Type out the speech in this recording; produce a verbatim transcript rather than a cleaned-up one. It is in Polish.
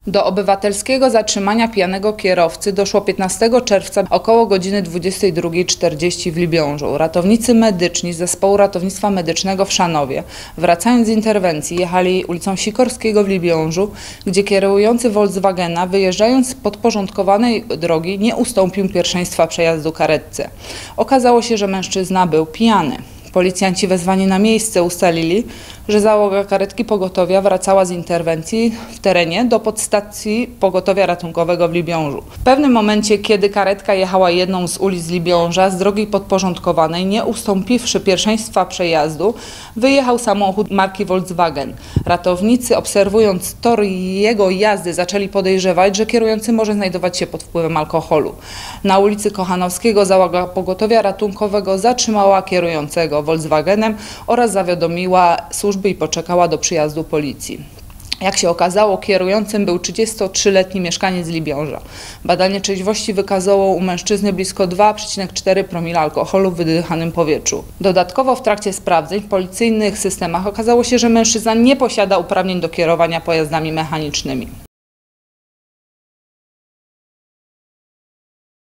Do obywatelskiego zatrzymania pijanego kierowcy doszło piętnastego czerwca około godziny dwudziestej drugiej czterdzieści w Libiążu. Ratownicy medyczni z Zespołu Ratownictwa Medycznego w Szanowie, wracając z interwencji, jechali ulicą Sikorskiego w Libiążu, gdzie kierujący Volkswagena, wyjeżdżając z podporządkowanej drogi, nie ustąpił pierwszeństwa przejazdu karetce. Okazało się, że mężczyzna był pijany. Policjanci wezwani na miejsce ustalili, że załoga karetki pogotowia wracała z interwencji w terenie do podstacji pogotowia ratunkowego w Libiążu. W pewnym momencie, kiedy karetka jechała jedną z ulic Libiąża z drogi podporządkowanej, nie ustąpiwszy pierwszeństwa przejazdu, wyjechał samochód marki Volkswagen. Ratownicy, obserwując tor jego jazdy, zaczęli podejrzewać, że kierujący może znajdować się pod wpływem alkoholu. Na ulicy Kochanowskiego załoga pogotowia ratunkowego zatrzymała kierującego Volkswagenem oraz zawiadomiła służby i poczekała do przyjazdu policji. Jak się okazało, kierującym był trzydziestotrzyletni mieszkaniec Libiąża. Badanie trzeźwości wykazało u mężczyzny blisko dwa przecinek cztery promila alkoholu w wydychanym powietrzu. Dodatkowo w trakcie sprawdzeń w policyjnych systemach okazało się, że mężczyzna nie posiada uprawnień do kierowania pojazdami mechanicznymi.